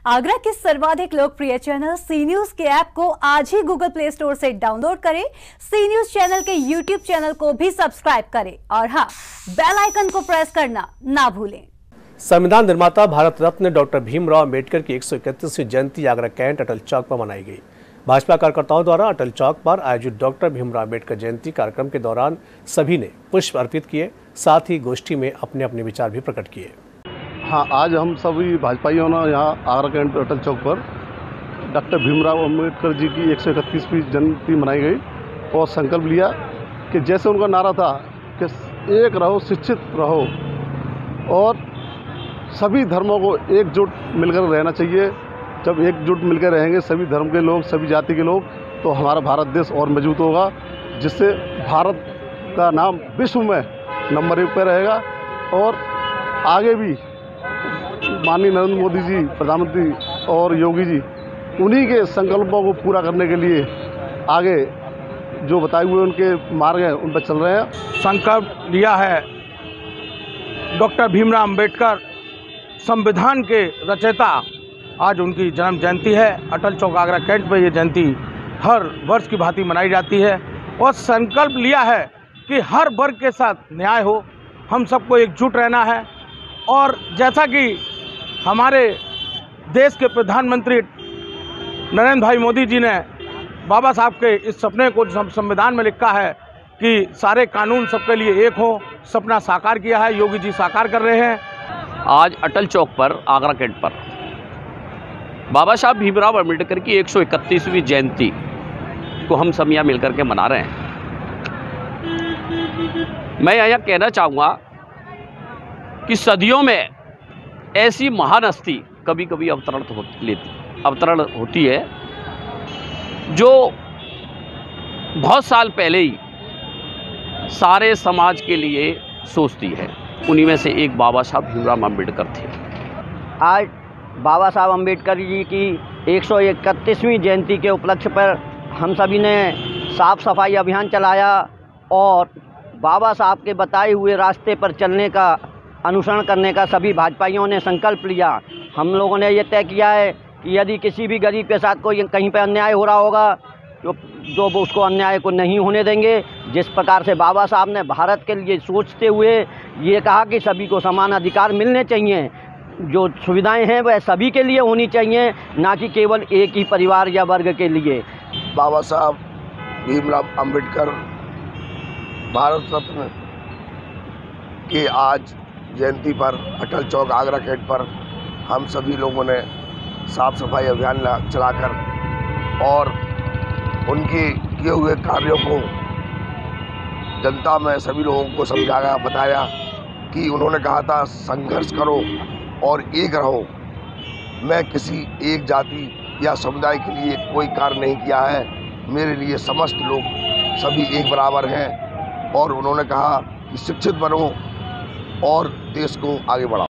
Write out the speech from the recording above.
आगरा के सर्वाधिक लोकप्रिय चैनल सी न्यूज के ऐप को आज ही गूगल प्ले स्टोर से डाउनलोड करें। सी न्यूज चैनल के यूट्यूब चैनल को भी सब्सक्राइब करें और हाँ, बेल आइकन को प्रेस करना ना भूलें। संविधान निर्माता भारत रत्न डॉक्टर भीमराव अंबेडकर की 131वीं जयंती आगरा कैंट अटल चौक पर मनाई गई। भाजपा कार्यकर्ताओं द्वारा अटल चौक पर आयोजित डॉक्टर भीमराव अंबेडकर जयंती कार्यक्रम के दौरान सभी ने पुष्प अर्पित किए, साथ ही गोष्ठी में अपने अपने विचार भी प्रकट किए। हाँ, आज हम सभी भाजपाइयों ने यहाँ आगरा कैंट अटल चौक पर डॉक्टर भीमराव अंबेडकर जी की 131वीं जयंती मनाई गई और संकल्प लिया कि जैसे उनका नारा था कि एक रहो, शिक्षित रहो और सभी धर्मों को एकजुट मिलकर रहना चाहिए। जब एकजुट मिलकर रहेंगे सभी धर्म के लोग, सभी जाति के लोग, तो हमारा भारत देश और मजबूत होगा, जिससे भारत का नाम विश्व में नंबर 1 पर रहेगा। और आगे भी माननीय नरेंद्र मोदी जी प्रधानमंत्री और योगी जी उन्हीं के संकल्पों को पूरा करने के लिए आगे जो बताए हुए उनके मार्ग हैं उन पर चल रहे हैं। संकल्प लिया है डॉक्टर भीमराव अंबेडकर संविधान के रचयिता। आज उनकी जन्म जयंती है। अटल चौक आगरा कैंट में ये जयंती हर वर्ष की भांति मनाई जाती है और संकल्प लिया है कि हर वर्ग के साथ न्याय हो, हम सबको एकजुट रहना है। और जैसा कि हमारे देश के प्रधानमंत्री नरेंद्र भाई मोदी जी ने बाबा साहब के इस सपने को संविधान में लिखा है कि सारे कानून सबके लिए एक हो, सपना साकार किया है, योगी जी साकार कर रहे हैं। आज अटल चौक पर आगरा कैंट पर बाबा साहब भीमराव अंबेडकर की 131वीं जयंती को हम सब यहाँ मिलकर के मना रहे हैं। मैं यहाँ कहना चाहूँगा कि सदियों में ऐसी महान हस्ती कभी कभी अवतरण होती है जो बहुत साल पहले ही सारे समाज के लिए सोचती है। उन्हीं में से एक बाबा साहब भीमराव अंबेडकर थे। आज बाबा साहब अंबेडकर जी की 131वीं जयंती के उपलक्ष्य पर हम सभी ने साफ सफाई अभियान चलाया और बाबा साहब के बताए हुए रास्ते पर चलने का, अनुसरण करने का सभी भाजपाइयों ने संकल्प लिया। हम लोगों ने ये तय किया है कि यदि किसी भी गरीब के साथ कोई कहीं पर अन्याय हो रहा होगा तो वो उसको अन्याय को नहीं होने देंगे। जिस प्रकार से बाबा साहब ने भारत के लिए सोचते हुए ये कहा कि सभी को समान अधिकार मिलने चाहिए, जो सुविधाएं हैं वह सभी के लिए होनी चाहिए, ना कि केवल एक ही परिवार या वर्ग के लिए। बाबा साहब भीमराव अंबेडकर भारत रत्न के आज जयंती पर अटल चौक आगरा कैंट पर हम सभी लोगों ने साफ सफाई अभियान चलाकर और उनके किए हुए कार्यों को जनता में सभी लोगों को समझाया, बताया कि उन्होंने कहा था संघर्ष करो और एक रहो। मैं किसी एक जाति या समुदाय के लिए कोई कार्य नहीं किया है, मेरे लिए समस्त लोग सभी एक बराबर हैं। और उन्होंने कहा कि शिक्षित बनो और देश को आगे बढ़ाओ।